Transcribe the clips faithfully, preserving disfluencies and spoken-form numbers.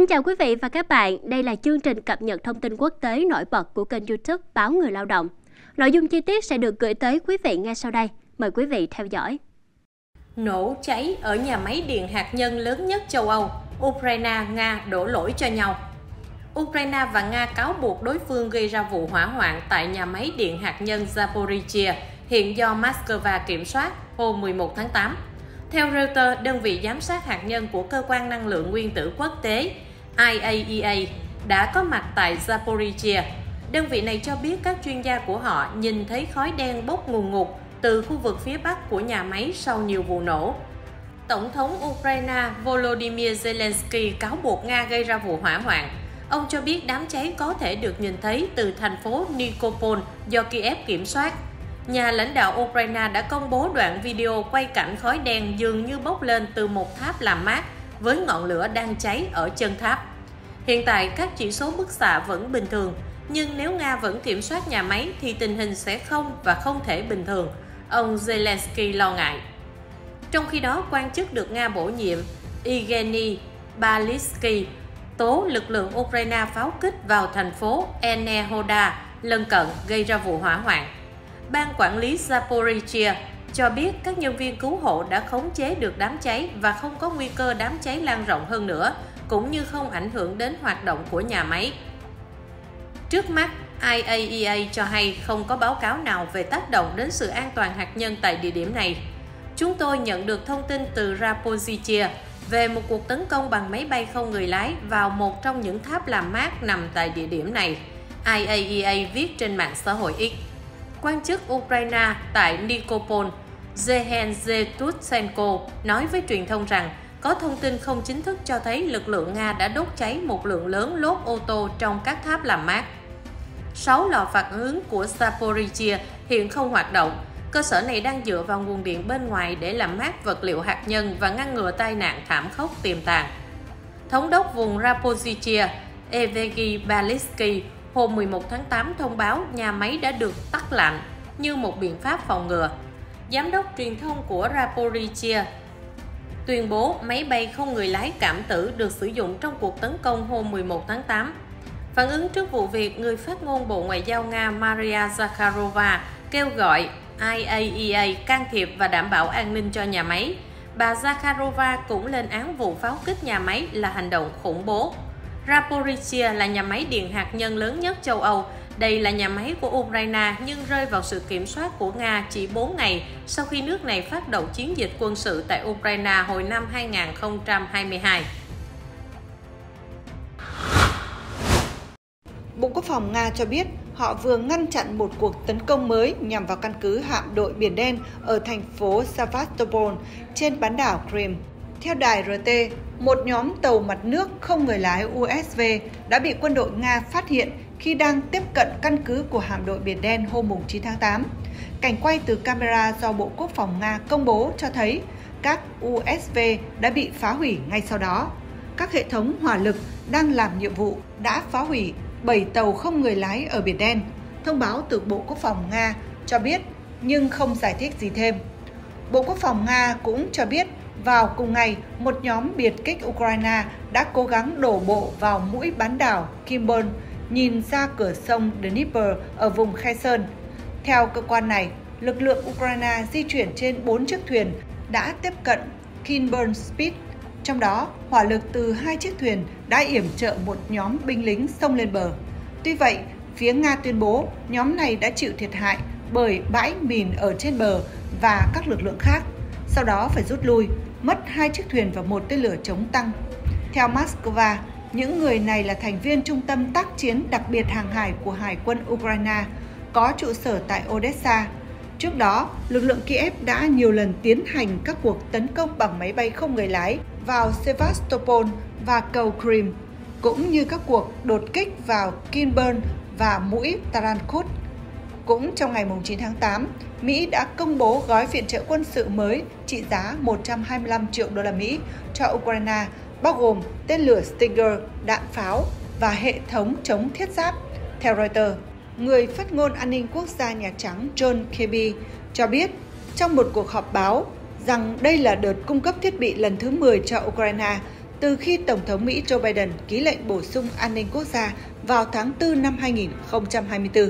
Xin chào quý vị và các bạn, đây là chương trình cập nhật thông tin quốc tế nổi bật của kênh YouTube Báo Người Lao động. Nội dung chi tiết sẽ được gửi tới quý vị ngay sau đây. Mời quý vị theo dõi. Nổ cháy ở nhà máy điện hạt nhân lớn nhất châu Âu, Ukraine, Nga đổ lỗi cho nhau. Ukraine và Nga cáo buộc đối phương gây ra vụ hỏa hoạn tại nhà máy điện hạt nhân Zaporizhzhia, hiện do Moscow kiểm soát hôm mười một tháng tám. Theo Reuters, đơn vị giám sát hạt nhân của Cơ quan Năng lượng Nguyên tử Quốc tế I A E A đã có mặt tại Zaporizhzhia. Đơn vị này cho biết các chuyên gia của họ nhìn thấy khói đen bốc ngùn ngụt từ khu vực phía bắc của nhà máy sau nhiều vụ nổ. Tổng thống Ukraine Volodymyr Zelensky cáo buộc Nga gây ra vụ hỏa hoạn. Ông cho biết đám cháy có thể được nhìn thấy từ thành phố Nikopol do Kiev kiểm soát. Nhà lãnh đạo Ukraine đã công bố đoạn video quay cảnh khói đen dường như bốc lên từ một tháp làm mát với ngọn lửa đang cháy ở chân tháp. Hiện tại các chỉ số bức xạ vẫn bình thường, nhưng nếu Nga vẫn kiểm soát nhà máy thì tình hình sẽ không và không thể bình thường, ông Zelensky lo ngại. Trong khi đó, quan chức được Nga bổ nhiệm Evgeny Balitsky tố lực lượng Ukraine pháo kích vào thành phố Enerhoda lân cận gây ra vụ hỏa hoạn. Ban quản lý Zaporizhzhia cho biết các nhân viên cứu hộ đã khống chế được đám cháy và không có nguy cơ đám cháy lan rộng hơn nữa, cũng như không ảnh hưởng đến hoạt động của nhà máy. Trước mắt, I A E A cho hay không có báo cáo nào về tác động đến sự an toàn hạt nhân tại địa điểm này. Chúng tôi nhận được thông tin từ Zaporizhzhia về một cuộc tấn công bằng máy bay không người lái vào một trong những tháp làm mát nằm tại địa điểm này, I A E A viết trên mạng xã hội X. Quan chức Ukraine tại Nikopol, Yevhen Zetutsenko, nói với truyền thông rằng có thông tin không chính thức cho thấy lực lượng Nga đã đốt cháy một lượng lớn lốp ô tô trong các tháp làm mát. Sáu lò phản ứng của Zaporizhzhia hiện không hoạt động. Cơ sở này đang dựa vào nguồn điện bên ngoài để làm mát vật liệu hạt nhân và ngăn ngừa tai nạn thảm khốc tiềm tàng. Thống đốc vùng Zaporizhzhia, Evgeny Balitsky, hôm mười một tháng tám thông báo nhà máy đã được tắt lạnh như một biện pháp phòng ngừa. Giám đốc truyền thông của Zaporizhzhia tuyên bố máy bay không người lái cảm tử được sử dụng trong cuộc tấn công hôm mười một tháng tám. Phản ứng trước vụ việc, người phát ngôn Bộ Ngoại giao Nga Maria Zakharova kêu gọi I A E A can thiệp và đảm bảo an ninh cho nhà máy. Bà Zakharova cũng lên án vụ pháo kích nhà máy là hành động khủng bố. Zaporizhzhia là nhà máy điện hạt nhân lớn nhất châu Âu. Đây là nhà máy của Ukraine nhưng rơi vào sự kiểm soát của Nga chỉ bốn ngày sau khi nước này phát động chiến dịch quân sự tại Ukraine hồi năm hai nghìn không trăm hai mươi hai. Bộ Quốc phòng Nga cho biết họ vừa ngăn chặn một cuộc tấn công mới nhằm vào căn cứ hạm đội Biển Đen ở thành phố Sevastopol trên bán đảo Crimea. Theo đài R T, một nhóm tàu mặt nước không người lái U S V đã bị quân đội Nga phát hiện khi đang tiếp cận căn cứ của hạm đội Biển Đen hôm chín tháng tám. Cảnh quay từ camera do Bộ Quốc phòng Nga công bố cho thấy các U S V đã bị phá hủy ngay sau đó. Các hệ thống hỏa lực đang làm nhiệm vụ đã phá hủy bảy tàu không người lái ở Biển Đen, thông báo từ Bộ Quốc phòng Nga cho biết nhưng không giải thích gì thêm. Bộ Quốc phòng Nga cũng cho biết vào cùng ngày, một nhóm biệt kích Ukraine đã cố gắng đổ bộ vào mũi bán đảo Kinburn nhìn ra cửa sông Dnieper ở vùng Kherson. Theo cơ quan này, lực lượng Ukraine di chuyển trên bốn chiếc thuyền đã tiếp cận Kinburn Spit. Trong đó, hỏa lực từ hai chiếc thuyền đã yểm trợ một nhóm binh lính xông lên bờ. Tuy vậy, phía Nga tuyên bố nhóm này đã chịu thiệt hại bởi bãi mìn ở trên bờ và các lực lượng khác, sau đó phải rút lui, mất hai chiếc thuyền và một tên lửa chống tăng. Theo Moscow, những người này là thành viên Trung tâm tác chiến đặc biệt hàng hải của Hải quân Ukraine, có trụ sở tại Odessa. Trước đó, lực lượng Kiev đã nhiều lần tiến hành các cuộc tấn công bằng máy bay không người lái vào Sevastopol và cầu Crimea, cũng như các cuộc đột kích vào Kinburn và mũi Tarankut. Cũng trong ngày chín tháng tám, Mỹ đã công bố gói viện trợ quân sự mới trị giá một trăm hai mươi lăm triệu đô la Mỹ cho Ukraine, bao gồm tên lửa Stinger, đạn pháo và hệ thống chống thiết giáp. Theo Reuters, người phát ngôn an ninh quốc gia Nhà Trắng John Kirby cho biết trong một cuộc họp báo rằng đây là đợt cung cấp thiết bị lần thứ mười cho Ukraine từ khi Tổng thống Mỹ Joe Biden ký lệnh bổ sung an ninh quốc gia vào tháng tư năm hai nghìn không trăm hai mươi tư.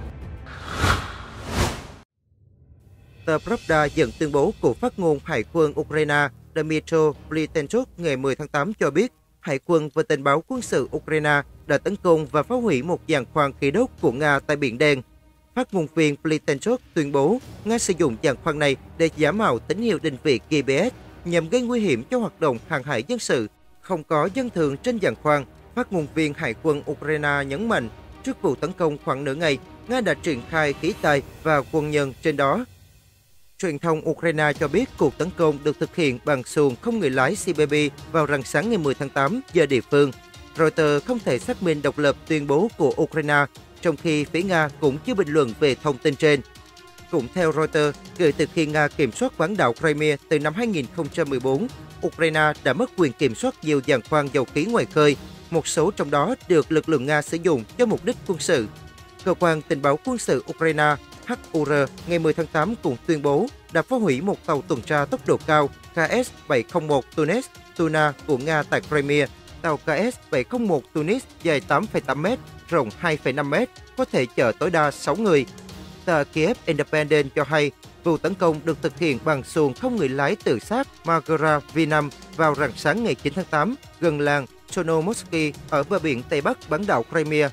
Tờ Pravda dẫn tuyên bố của phát ngôn Hải quân Ukraine Dmytro Pletenchuk ngày mười tháng tám cho biết Hải quân và tình báo quân sự Ukraine đã tấn công và phá hủy một giàn khoan khí đốt của Nga tại Biển Đen. Phát ngôn viên Pletenchuk tuyên bố Nga sử dụng giàn khoan này để giả mạo tín hiệu định vị G P S nhằm gây nguy hiểm cho hoạt động hàng hải dân sự. Không có dân thường trên giàn khoan. Phát ngôn viên Hải quân Ukraine nhấn mạnh, trước vụ tấn công khoảng nửa ngày, Nga đã triển khai khí tài và quân nhân trên đó. Truyền thông Ukraine cho biết cuộc tấn công được thực hiện bằng xuồng không người lái C B B vào rạng sáng ngày mười tháng tám giờ địa phương. Reuters không thể xác minh độc lập tuyên bố của Ukraine, trong khi phía Nga cũng chưa bình luận về thông tin trên. Cũng theo Reuters, kể từ khi Nga kiểm soát bán đảo Crimea từ năm hai nghìn không trăm mười bốn, Ukraine đã mất quyền kiểm soát nhiều giàn khoan dầu khí ngoài khơi, một số trong đó được lực lượng Nga sử dụng cho mục đích quân sự. Cơ quan tình báo quân sự Ukraine H U R ngày mười tháng tám cũng tuyên bố đã phá hủy một tàu tuần tra tốc độ cao K S bảy không một Tunis Tuna của Nga tại Crimea. Tàu K S bảy không một Tunis dài tám phẩy tám mét, rộng hai phẩy năm mét, có thể chở tối đa sáu người. Tờ Kiev Independent cho hay vụ tấn công được thực hiện bằng xuồng không người lái tự sát Margara V năm vào rạng sáng ngày chín tháng tám gần làng Chernomorski ở bờ biển Tây Bắc bán đảo Crimea.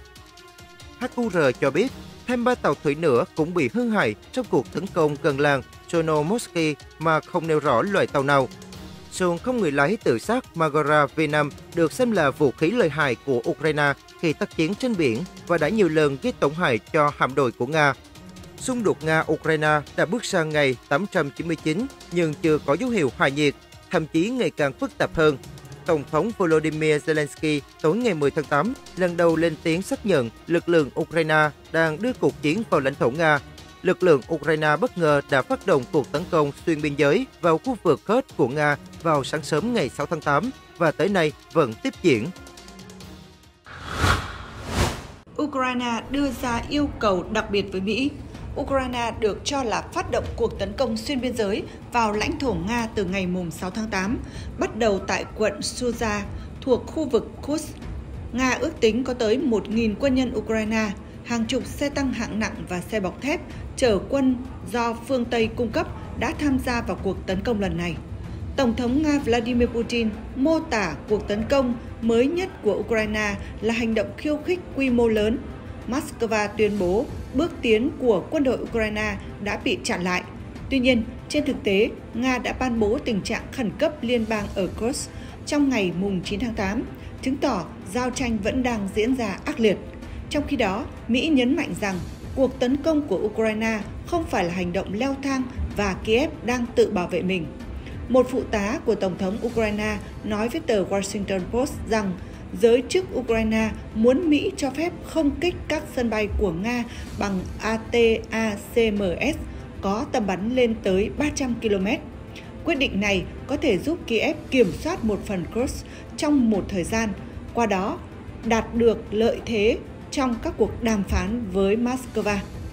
H U R cho biết thêm ba tàu thủy nữa cũng bị hư hại trong cuộc tấn công gần làng Chernomorski mà không nêu rõ loại tàu nào. Xuồng không người lái tự sát Margara V năm được xem là vũ khí lợi hại của Ukraine khi tác chiến trên biển và đã nhiều lần gây tổn hại cho hạm đội của Nga. Xung đột Nga-Ukraine đã bước sang ngày tám trăm chín mươi chín nhưng chưa có dấu hiệu hạ nhiệt, thậm chí ngày càng phức tạp hơn. Tổng thống Volodymyr Zelensky tối ngày mười tháng tám lần đầu lên tiếng xác nhận lực lượng Ukraine đang đưa cuộc chiến vào lãnh thổ Nga. Lực lượng Ukraine bất ngờ đã phát động cuộc tấn công xuyên biên giới vào khu vực Kursk của Nga vào sáng sớm ngày sáu tháng tám và tới nay vẫn tiếp diễn. Ukraine đưa ra yêu cầu đặc biệt với Mỹ. Ukraine được cho là phát động cuộc tấn công xuyên biên giới vào lãnh thổ Nga từ ngày sáu tháng tám, bắt đầu tại quận Suza thuộc khu vực Kursk. Nga ước tính có tới một nghìn quân nhân Ukraine, hàng chục xe tăng hạng nặng và xe bọc thép chở quân do phương Tây cung cấp đã tham gia vào cuộc tấn công lần này. Tổng thống Nga Vladimir Putin mô tả cuộc tấn công mới nhất của Ukraine là hành động khiêu khích quy mô lớn. Moscow tuyên bố bước tiến của quân đội Ukraine đã bị chặn lại. Tuy nhiên, trên thực tế, Nga đã ban bố tình trạng khẩn cấp liên bang ở Kursk trong ngày chín tháng tám, chứng tỏ giao tranh vẫn đang diễn ra ác liệt. Trong khi đó, Mỹ nhấn mạnh rằng cuộc tấn công của Ukraine không phải là hành động leo thang và Kiev đang tự bảo vệ mình. Một phụ tá của Tổng thống Ukraine nói với tờ Washington Post rằng giới chức Ukraine muốn Mỹ cho phép không kích các sân bay của Nga bằng A T A C M S có tầm bắn lên tới ba trăm ki lô mét. Quyết định này có thể giúp Kiev kiểm soát một phần Kursk trong một thời gian, qua đó đạt được lợi thế trong các cuộc đàm phán với Moscow.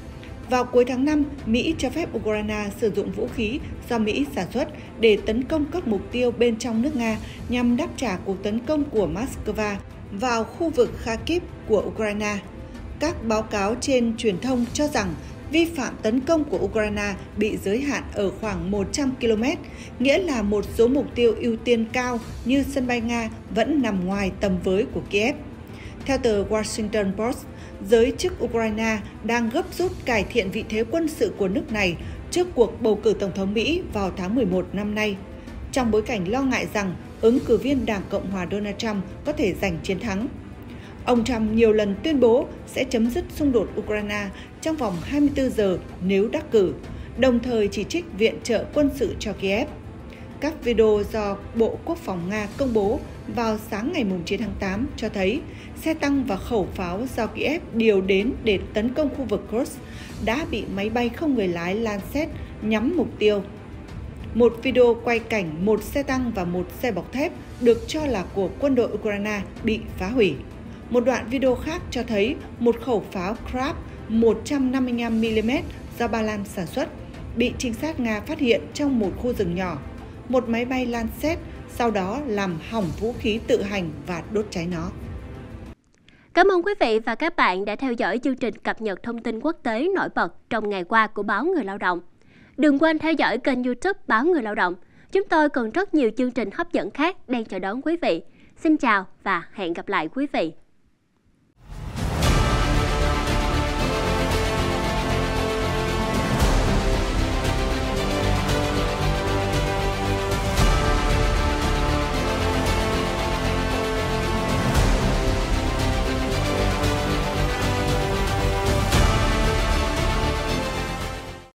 Vào cuối tháng năm, Mỹ cho phép Ukraine sử dụng vũ khí do Mỹ sản xuất để tấn công các mục tiêu bên trong nước Nga nhằm đáp trả cuộc tấn công của Moscow vào khu vực Kharkiv của Ukraine. Các báo cáo trên truyền thông cho rằng vi phạm tấn công của Ukraine bị giới hạn ở khoảng một trăm ki lô mét, nghĩa là một số mục tiêu ưu tiên cao như sân bay Nga vẫn nằm ngoài tầm với của Kiev. Theo tờ Washington Post, giới chức Ukraine đang gấp rút cải thiện vị thế quân sự của nước này trước cuộc bầu cử Tổng thống Mỹ vào tháng mười một năm nay, trong bối cảnh lo ngại rằng ứng cử viên Đảng Cộng hòa Donald Trump có thể giành chiến thắng. Ông Trump nhiều lần tuyên bố sẽ chấm dứt xung đột Ukraine trong vòng hai mươi tư giờ nếu đắc cử, đồng thời chỉ trích viện trợ quân sự cho Kiev. Các video do Bộ Quốc phòng Nga công bố vào sáng ngày chín tháng tám cho thấy xe tăng và khẩu pháo do Kiev điều đến để tấn công khu vực Kursk đã bị máy bay không người lái Lancet nhắm mục tiêu. Một video quay cảnh một xe tăng và một xe bọc thép được cho là của quân đội Ukraine bị phá hủy. Một đoạn video khác cho thấy một khẩu pháo Krab một trăm năm mươi lăm mi li mét do Ba Lan sản xuất bị trinh sát Nga phát hiện trong một khu rừng nhỏ. Một máy bay Lancet sau đó làm hỏng vũ khí tự hành và đốt cháy nó. Cảm ơn quý vị và các bạn đã theo dõi chương trình cập nhật thông tin quốc tế nổi bật trong ngày qua của Báo Người Lao động. Đừng quên theo dõi kênh YouTube Báo Người Lao động. Chúng tôi còn rất nhiều chương trình hấp dẫn khác đang chờ đón quý vị. Xin chào và hẹn gặp lại quý vị.